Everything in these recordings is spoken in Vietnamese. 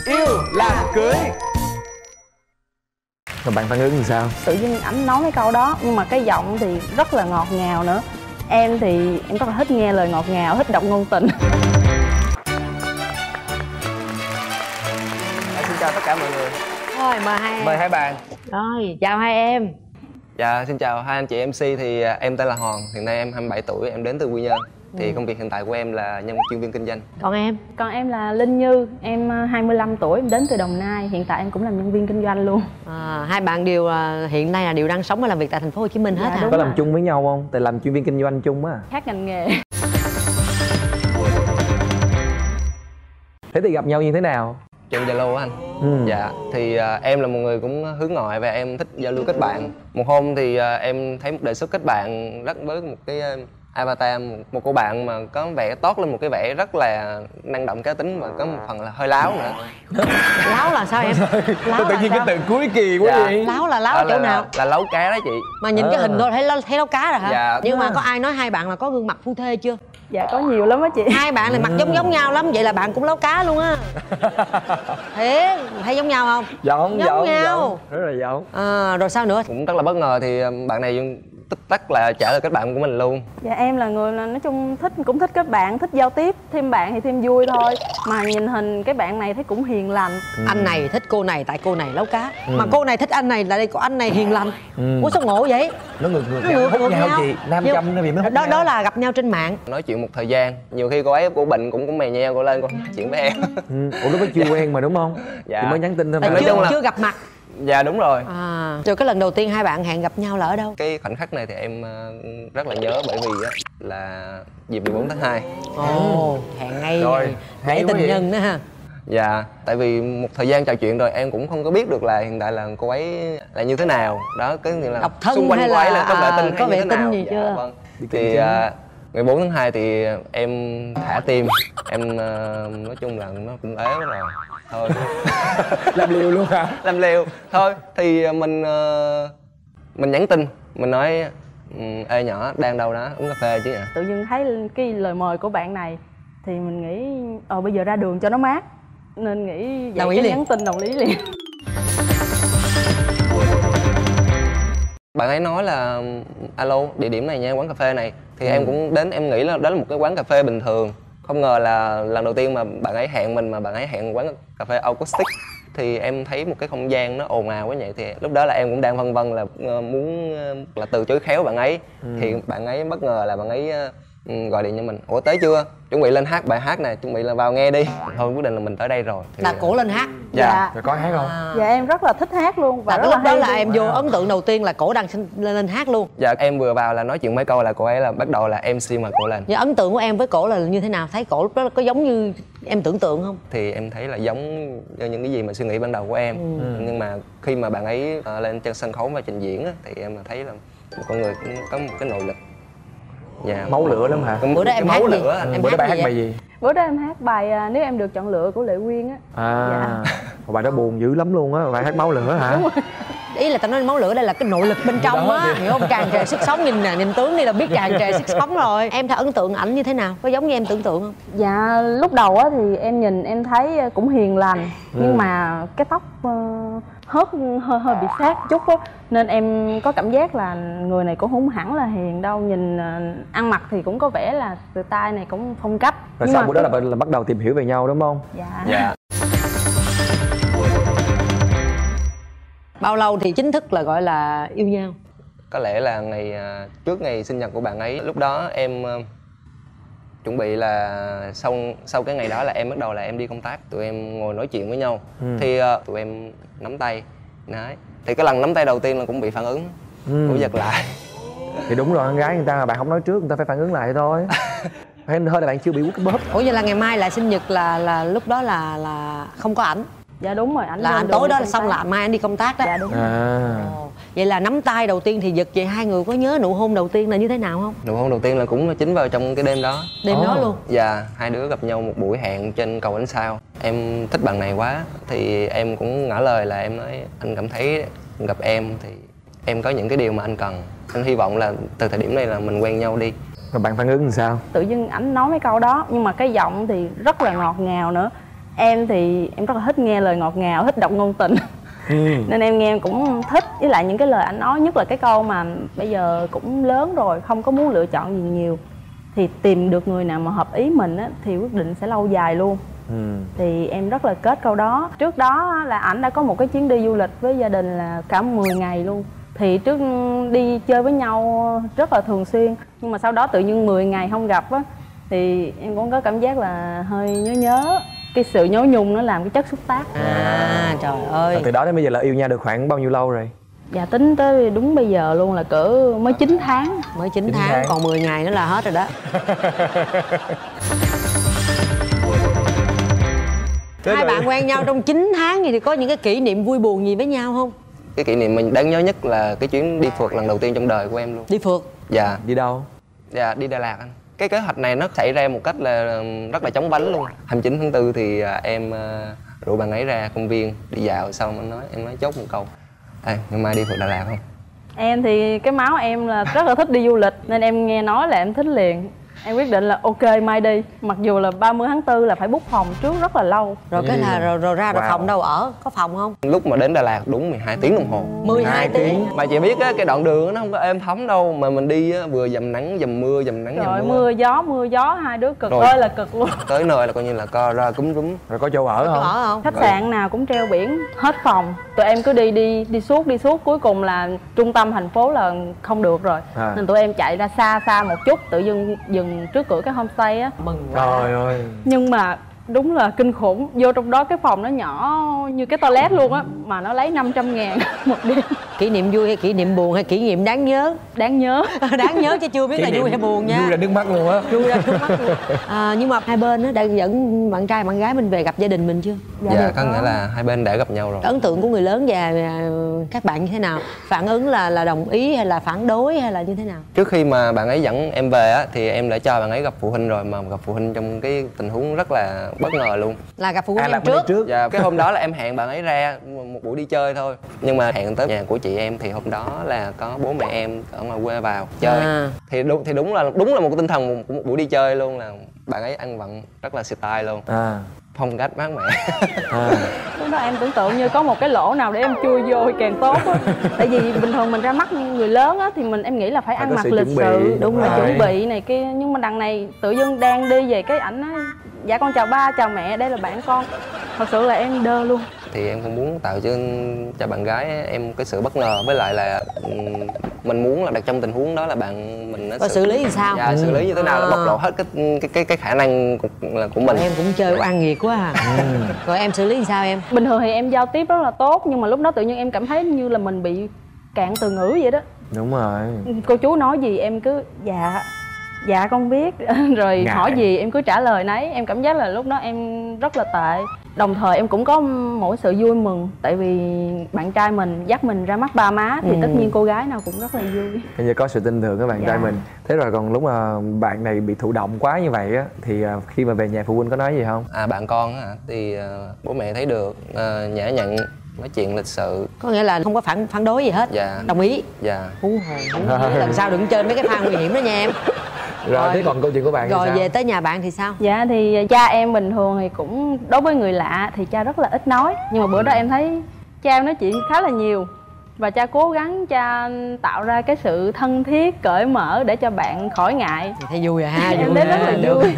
Yêu làm cưới. Rồi bạn phản ứng làm sao? Tự nhiên ảnh nói mấy câu đó nhưng mà cái giọng thì rất là ngọt ngào nữa. Em thì em rất là thích nghe lời ngọt ngào, thích đọc ngôn tình. Xin chào tất cả mọi người. Rồi mời hai em. Mời hai bạn. Rồi chào hai em. Dạ xin chào hai anh chị MC. Thì em tên là Hoàng, hiện nay em 27 tuổi, em đến từ Quy Nhơn. Thì công việc hiện tại của em là chuyên viên kinh doanh. Còn em? Còn em là Linh Như, em 25 tuổi, em đến từ Đồng Nai, hiện tại em cũng làm nhân viên kinh doanh luôn. Hai bạn đều hiện nay là đều đang sống và làm việc tại thành phố Hồ Chí Minh hết hả? Có làm chung với nhau không? Tại làm chuyên viên kinh doanh chung á. Khác ngành nghề. Thế thì gặp nhau như thế nào? Trên Zalo á anh. Dạ thì em là một người cũng hướng ngoại và em thích giao lưu kết bạn. Một hôm thì em thấy một đề xuất kết bạn rất với một cái avatar, một cô bạn mà có vẻ toát lên một cái vẻ rất là năng động, cá tính và có một phần là hơi láo nữa. Láo là sao em? Láo Tự nhiên cái từ cuối kỳ quá vậy. Láo là láo ở chỗ nào? Là lấu cá đó chị. Mà nhìn cái hình thôi thấy láo cá rồi hả? Dạ. Nhưng mà có ai nói hai bạn là có gương mặt phu thê chưa? Dạ có nhiều lắm á chị. Hai bạn này mặt giống nhau lắm, vậy là bạn cũng láo cá luôn á. Thế thấy giống nhau không? Giống nhau. Rất là giống. Rồi sao nữa? Cũng rất là bất ngờ thì bạn này tích tắc là trả lời kết bạn của mình luôn. Dạ em là người nói chung cũng thích kết bạn, thích giao tiếp, thêm bạn thì thêm vui thôi. Mà nhìn hình cái bạn này thấy cũng hiền lành. Anh này thích cô này tại cô này láo cá, mà cô này thích anh này là đây có anh này hiền lành. Ủa sao ngộ vậy? Nó ngược hút nhau chị. Nam châm nó bị mới hút nhau. Đó là gặp nhau trên mạng. Nói chuyện một thời gian, nhiều khi cô ấy cô bệnh cũng mè nheo cô lên cô nói chuyện với em. Ủa lúc đó chưa quen mà đúng không? Dạ. Chị mới nhắn tin thôi mà. Nói chung là Chưa gặp mặt. Dạ đúng rồi. Rồi cái lần đầu tiên hai bạn hẹn gặp nhau là ở đâu? Cái khoảnh khắc này thì em rất là nhớ bởi vì á là dịp 14 tháng 2. Hẹn ngay Rồi, lễ tình nhân đó ha. Dạ, tại vì một thời gian trò chuyện rồi em cũng không có biết được là hiện tại là cô ấy là như thế nào. Đó, cái như là độc thân xung quanh hay cô ấy là là có vệ tinh có hay như vệ thế tinh nào. gì Dạ, chưa? vâng. Thì ngày 4 tháng 2 thì em thả tim. Em nói chung là nó cũng ế rồi. Thôi. Làm liều luôn hả? Làm liều. Thôi thì mình nhắn tin, mình nói ê nhỏ đang đâu đó uống cà phê chứ nhỉ. Tự nhiên thấy cái lời mời của bạn này thì mình nghĩ bây giờ ra đường cho nó mát, nên nghĩ vậy cái nhắn tin đồng ý liền. Bạn ấy nói là alo địa điểm này nha, quán cà phê này. Thì em cũng đến, em nghĩ là đó là một cái quán cà phê bình thường. Không ngờ là lần đầu tiên mà bạn ấy hẹn mình mà bạn ấy hẹn quán cà phê acoustic. Thì em thấy một cái không gian nó ồn ào quá vậy, thì lúc đó là em cũng đang phân vân là muốn là từ chối khéo bạn ấy. Thì bạn ấy bất ngờ là bạn ấy gọi điện cho mình, ủa tới chưa, chuẩn bị lên hát bài hát này, chuẩn bị là vào nghe đi. Thôi quyết định là mình tới đây rồi thì là cổ lên hát. Dạ. Rồi có hát không? Dạ em rất là thích hát luôn và rất lúc là đó hay là luôn. em vô ấn tượng đầu tiên là cổ đang lên hát luôn. Dạ em vừa vào là nói chuyện mấy câu là cô ấy là bắt đầu là MC mà cổ lên. Vậy ấn tượng của em với cổ là như thế nào? Thấy cổ lúc đó có giống như em tưởng tượng không? Thì em thấy là giống những cái gì mà suy nghĩ ban đầu của em. Nhưng mà khi mà bạn ấy lên trên sân khấu và trình diễn á, thì em thấy là một con người cũng có một cái nội lực. Dạ. Máu lửa lắm hả? Bữa đó em hát gì? Bữa đó bạn hát bài gì? Bữa đó em hát bài Nếu Em Được Chọn Lựa của Lệ Quyên á. Dạ. Bài đó buồn dữ lắm luôn á, bạn hát máu lửa hả? Ý là tao nói máu lửa đây là cái nội lực bên trong á, hiểu không? Tràn trề sức sống, nhìn nè, nhìn tướng đi là biết tràn trề sức sống rồi. Em thấy ấn tượng ảnh như thế nào? Có giống như em tưởng tượng không? Dạ lúc đầu á thì em nhìn em thấy cũng hiền lành, nhưng mà cái tóc hớt hơi bị sát chút á, nên em có cảm giác là người này cũng không hẳn là hiền đâu. Nhìn ăn mặc thì cũng có vẻ là style này cũng phong cách. Rồi sau bữa đó là bắt đầu tìm hiểu về nhau đúng không? Dạ. Dạ. Bao lâu thì chính thức là gọi là yêu nhau? Có lẽ là trước ngày sinh nhật của bạn ấy. Lúc đó em chuẩn bị là sau cái ngày đó là em bắt đầu là em đi công tác. Tụi em ngồi nói chuyện với nhau. Thì tụi em nắm tay. Đấy. Thì cái lần nắm tay đầu tiên là cũng bị phản ứng. Cũng giật lại. Thì đúng rồi, con gái người ta mà bạn không nói trước người ta phải phản ứng lại thôi. Hay là bạn chưa bị quất bóp. Ủa vậy là ngày mai là sinh nhật là lúc đó là không có ảnh? Dạ đúng rồi, ảnh là anh tối đó là xong là mai anh đi công tác đó. Dạ đúng rồi. Vậy là nắm tay đầu tiên thì giật vậy, hai người có nhớ nụ hôn đầu tiên là như thế nào không? Nụ hôn đầu tiên là cũng chính vào trong cái đêm đó. Đêm đó luôn? Dạ, hai đứa gặp nhau một buổi hẹn trên cầu ánh sao. Em thích bạn này quá thì em cũng ngỏ lời là em nói anh cảm thấy gặp em thì em có những cái điều mà anh cần. Anh hy vọng là từ thời điểm này là mình quen nhau đi. Rồi bạn phản ứng làm sao? Tự nhiên ảnh nói mấy câu đó nhưng mà cái giọng thì rất là ngọt ngào nữa. Em thì em rất là thích nghe lời ngọt ngào, thích đọc ngôn tình. Nên em nghe em cũng thích. Với lại những cái lời anh nói, nhất là cái câu mà bây giờ cũng lớn rồi, không có muốn lựa chọn gì nhiều, thì tìm được người nào mà hợp ý mình á, thì quyết định sẽ lâu dài luôn. Thì em rất là kết câu đó. Trước đó là ảnh đã có một cái chuyến đi du lịch với gia đình là cả 10 ngày luôn. Thì trước đi chơi với nhau rất là thường xuyên, nhưng mà sau đó tự nhiên 10 ngày không gặp á, thì em cũng có cảm giác là hơi nhớ. Cái sự nhớ nhung nó làm cái chất xúc tác. Trời ơi. Từ đó đến bây giờ là yêu nhau được khoảng bao nhiêu lâu rồi? Dạ tính tới đúng bây giờ luôn là cỡ mới 9 tháng. Mới 9 tháng, còn 10 ngày nữa là hết rồi đó. Hai bạn quen nhau trong 9 tháng thì có những cái kỷ niệm vui buồn gì với nhau không? Cái kỷ niệm mình đáng nhớ nhất là cái chuyến đi phượt lần đầu tiên trong đời của em luôn. Đi phượt? Dạ. Đi đâu? Dạ đi Đà Lạt anh. Cái kế hoạch này nó xảy ra một cách là rất là chóng vánh luôn. 29 tháng 4 thì em rủ bạn ấy ra công viên đi dạo, xong em nói chốt một câu: "Ê, ngày mai đi phượt Đà Lạt không?" Em thì cái máu em là rất là thích đi du lịch, nên em nghe nói là em thích liền. Em quyết định là ok mai đi. Mặc dù là 30 tháng 4 là phải book phòng trước rất là lâu. Rồi cái là rồi ra rồi phòng đâu ở? Có phòng không? Lúc mà đến Đà Lạt đúng 12 tiếng đồng hồ. 12 tiếng. Mà chị biết á, cái đoạn đường nó không có êm thấm đâu, mà mình đi á, vừa dầm nắng dầm mưa, dầm nắng Trời dầm mưa. mưa gió hai đứa cực Rồi. ơi là cực luôn. Tới nơi là coi như là co ra cúm rúm. Rồi có chỗ ở Có không? ở không? Khách sạn nào cũng treo biển hết phòng. Tụi em cứ đi suốt, cuối cùng là trung tâm thành phố là không được rồi. Nên tụi em chạy ra xa một chút, tự dưng dừng trước cửa cái homestay á. Mừng quá. Trời ơi. Nhưng mà đúng là kinh khủng. Vô trong đó cái phòng nó nhỏ như cái toilet luôn á, mà nó lấy 500.000 một đêm. Kỷ niệm vui hay kỷ niệm buồn hay kỷ niệm đáng nhớ? Đáng nhớ. Đáng nhớ chứ chưa biết là vui hay buồn nha. Vui ra nước mắt luôn á. Vui ra nước mắt luôn. Nhưng mà hai bên đã dẫn bạn trai bạn gái mình về gặp gia đình mình chưa? Dạ có nghĩa là hai bên đã gặp nhau rồi. Ấn tượng của người lớn và các bạn như thế nào? Phản ứng là đồng ý hay là phản đối hay là như thế nào? Trước khi mà bạn ấy dẫn em về á, thì em đã cho bạn ấy gặp phụ huynh rồi, mà gặp phụ huynh trong cái tình huống rất là bất ngờ luôn. Là gặp phụ huynh là em trước. Dạ, cái hôm đó là em hẹn bạn ấy ra một buổi đi chơi thôi, nhưng mà hẹn tới nhà của chị em thì hôm đó là có bố mẹ em ở ngoài quê vào chơi. Thì đúng là một cái tinh thần của một buổi đi chơi luôn, là bạn ấy ăn vận rất là style luôn, phong cách mát mẻ. Lúc đó em tưởng tượng như có một cái lỗ nào để em chui vô thì càng tốt á. Tại vì bình thường mình ra mắt người lớn á thì em nghĩ là phải ăn mặc lịch sự, đúng rồi, chuẩn bị này kia. Nhưng mà đằng này tự dưng đang đi về cái ảnh nói: "Dạ con chào ba, chào mẹ, đây là bạn con." Thật sự là em đơ luôn. Thì em cũng muốn tạo cho bạn gái em cái sự bất ngờ, với lại là mình muốn là đặt trong tình huống đó là bạn mình nó xử lý làm sao? Dạ, xử lý như thế nào là bộc lộ hết cái khả năng của mình. Em cũng chơi oan nghiệt quá à. Rồi em xử lý làm sao em? Bình thường thì em giao tiếp rất là tốt, nhưng mà lúc đó tự nhiên em cảm thấy như là mình bị cạn từ ngữ vậy đó. Đúng rồi. Cô chú nói gì em cứ dạ con biết. Rồi Ngại. hỏi gì em cứ trả lời nấy. Em cảm giác là lúc đó em rất là tệ. Đồng thời em cũng có mỗi sự vui mừng, tại vì bạn trai mình dắt mình ra mắt ba má thì tất nhiên cô gái nào cũng rất là vui. Bây giờ có sự tin tưởng các bạn trai mình. Thế rồi còn lúc mà bạn này bị thụ động quá như vậy á, thì khi mà về nhà phụ huynh có nói gì không? Bạn con á thì bố mẹ thấy được, nhã nhặn, nói chuyện lịch sự. Có nghĩa là không có phản đối gì hết. Dạ. Đồng ý. Dạ. Hú hồn. Lần sau đừng chơi mấy cái pha nguy hiểm đó nha em. Rồi thế còn câu chuyện của bạn thì rồi sao? về tới nhà bạn thì sao? Dạ thì cha em bình thường thì cũng đối với người lạ thì cha rất là ít nói, nhưng mà bữa đó em thấy cha em nói chuyện khá là nhiều, và cha cố gắng cha tạo ra cái sự thân thiết cởi mở để cho bạn khỏi ngại. Thấy vui à ha. Em thấy rất là vui.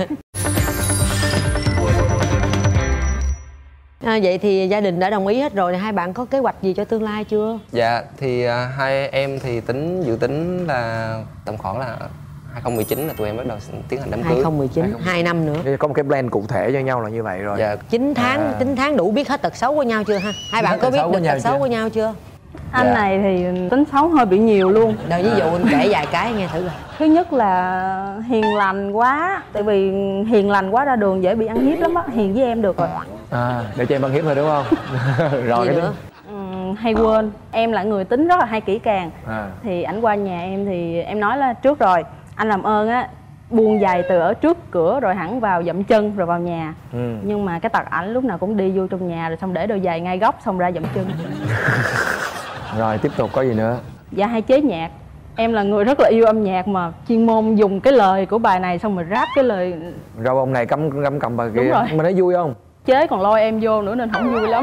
Vậy thì gia đình đã đồng ý hết rồi, hai bạn có kế hoạch gì cho tương lai chưa? Dạ thì hai em thì dự tính là tầm khoảng là 2019 là tụi em bắt đầu tiến hành đám cưới. 2019, 2 năm nữa. Có một cái plan cụ thể cho nhau là như vậy rồi. Dạ. 9 tháng đủ biết hết tật xấu của nhau chưa ha? Hai bạn có biết được tật xấu của nhau chưa? Anh này thì tính xấu hơi bị nhiều luôn. Đời ví dụ anh kể vài cái nghe thử coi. Thứ nhất là hiền lành quá. Tại vì hiền lành quá ra đường dễ bị ăn hiếp lắm á. Hiền với em được rồi. Để cho em ăn hiếp thôi đúng không? Rồi gì cái nữa? Hay quên. Em là người tính rất là hay kỹ càng. Thì ảnh qua nhà em thì em nói là trước rồi, anh làm ơn á buông giày từ ở trước cửa rồi hẳn vào dậm chân rồi vào nhà. Nhưng mà cái tật ảnh lúc nào cũng đi vô trong nhà rồi xong để đôi giày ngay góc xong ra dậm chân. Rồi tiếp tục có gì nữa? Dạ hay chế nhạc. Em là người rất là yêu âm nhạc, mà chuyên môn dùng cái lời của bài này xong rồi rap cái lời. Rau ông này cắm cầm bà kia. Đúng rồi. Mà thấy vui không? chế còn lôi em vô nữa nên không vui lắm.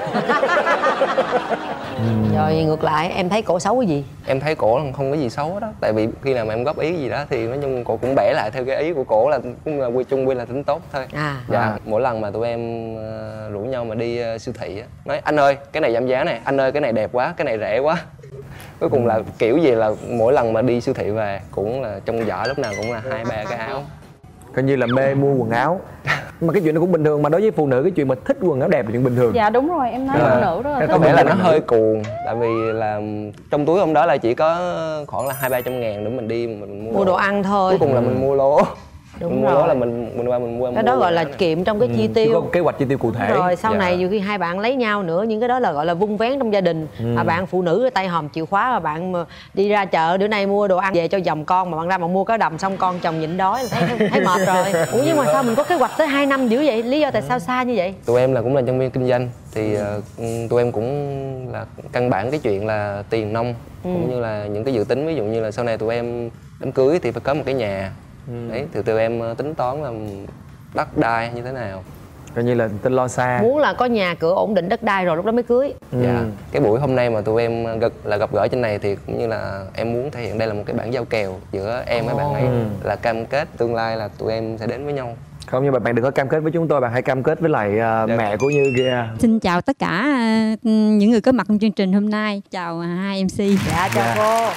Rồi ngược lại em thấy cổ xấu cái gì? Em thấy cổ là không có gì xấu đó, tại vì khi nào mà em góp ý gì đó thì nói chung cổ cũng bẻ lại theo cái ý của cổ, là cũng là chung quy là tính tốt thôi. Dạ, mỗi lần mà tụi em rủ nhau mà đi siêu thị á, nói anh ơi cái này giảm giá này, anh ơi cái này đẹp quá, cái này rẻ quá. Cuối cùng là kiểu gì là mỗi lần mà đi siêu thị về cũng là trong giỏ lúc nào cũng là 2-3 cái áo. Coi như là mê mua quần áo. Mà cái chuyện nó cũng bình thường, mà đối với phụ nữ cái chuyện mà thích quần áo đẹp là chuyện bình thường. Dạ đúng rồi, em nói phụ nữ rất là thích. Có vẻ là nó hơi cuồng, tại vì là trong túi hôm đó là chỉ có khoảng là 200-300 ngàn để mình đi mình mua đồ ăn thôi. Cuối cùng là mình mua lố. Đúng mình rồi. mua lố là mình qua mình mua. Cái đó gọi là kiệm trong cái chi tiêu. Có kế hoạch chi tiêu cụ thể. Rồi sau này nhiều khi hai bạn lấy nhau nữa, những cái đó là gọi là vung vén trong gia đình. Mà bạn phụ nữ tay hòm chịu khóa, mà bạn mà đi ra chợ bữa nay mua đồ ăn về cho chồng con, mà bạn ra mà mua cá đầm xong con chồng nhịn đói là thấy mệt rồi. Ủa nhưng mà sao mình có kế hoạch tới 2 năm dữ vậy? Lý do tại sao xa như vậy? Tụi em là cũng là nhân viên kinh doanh thì tụi em cũng là căn bản cái chuyện là tiền nong cũng như là những cái dự tính, ví dụ như là sau này tụi em đám cưới thì phải có một cái nhà. Đấy, thì tụi em tính toán là đất đai như thế nào. Coi như là tính lo xa. Muốn là có nhà cửa ổn định đất đai rồi lúc đó mới cưới. Dạ. Cái buổi hôm nay mà tụi em gặp gỡ trên này thì cũng như là em muốn thể hiện đây là một cái bản giao kèo giữa em với bạn ấy, là cam kết tương lai là tụi em sẽ đến với nhau. Không, nhưng mà bạn đừng có cam kết với chúng tôi, bạn hãy cam kết với lại mẹ của Như kia. Xin chào tất cả những người có mặt trong chương trình hôm nay. Chào hai MC. Dạ chào cô.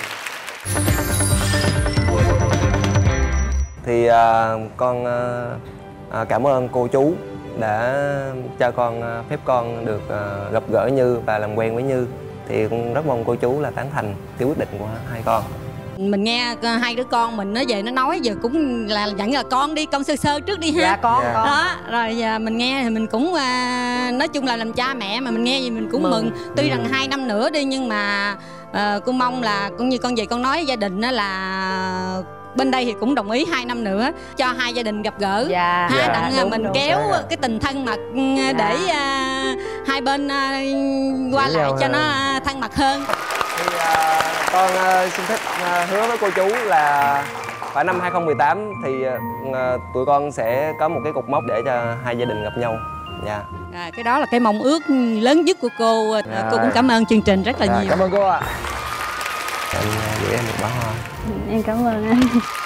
Thì con cảm ơn cô chú đã cho con phép con được gặp gỡ Như và làm quen với Như. Thì cũng rất mong cô chú là tán thành cái quyết định của hai con. Mình nghe hai đứa con mình nó về nó nói giờ cũng là dẫn là con đi, con sơ sơ trước đi ha. Dạ con. Đó, rồi giờ mình nghe thì mình cũng nói chung là làm cha mẹ mà mình nghe gì mình cũng mừng. Tuy rằng 2 năm nữa đi nhưng mà cô mong là cũng như con về con nói gia đình đó là bên đây thì cũng đồng ý 2 năm nữa cho hai gia đình gặp gỡ. Dạ. Đặng đúng, mình đúng, kéo cái tình thân mật để hai bên qua lại cho nó thân mật hơn. Thì con xin phép hứa với cô chú là phải năm 2018 thì tụi con sẽ có một cái cột mốc để cho hai gia đình gặp nhau. Dạ. Cái đó là cái mong ước lớn nhất của cô. Cô cũng cảm ơn chương trình rất là nhiều. Cảm ơn cô ạ. Em gửi em một bó hoa. Em cảm ơn anh.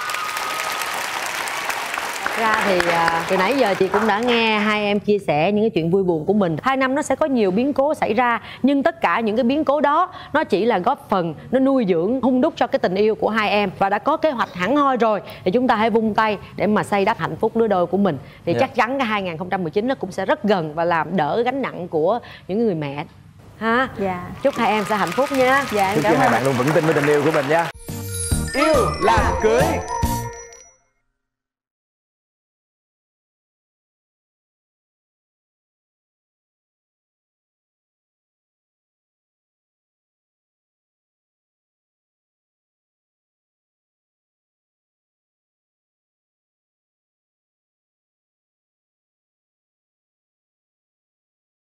Ra thì từ nãy giờ chị cũng đã nghe hai em chia sẻ những cái chuyện vui buồn của mình. 2 năm nó sẽ có nhiều biến cố xảy ra, nhưng tất cả những cái biến cố đó nó chỉ là góp phần, nó nuôi dưỡng, hung đúc cho cái tình yêu của hai em. Và đã có kế hoạch hẳn hoi rồi thì chúng ta hãy vung tay để mà xây đắp hạnh phúc lứa đôi của mình. Thì chắc chắn cái 2019 nó cũng sẽ rất gần và làm đỡ gánh nặng của những người mẹ ha. Dạ. Chúc hai em sẽ hạnh phúc nha. Dạ em Chúc cảm cho hai ơn. bạn luôn vững tin với tình yêu của mình nha. Yêu làm cưới.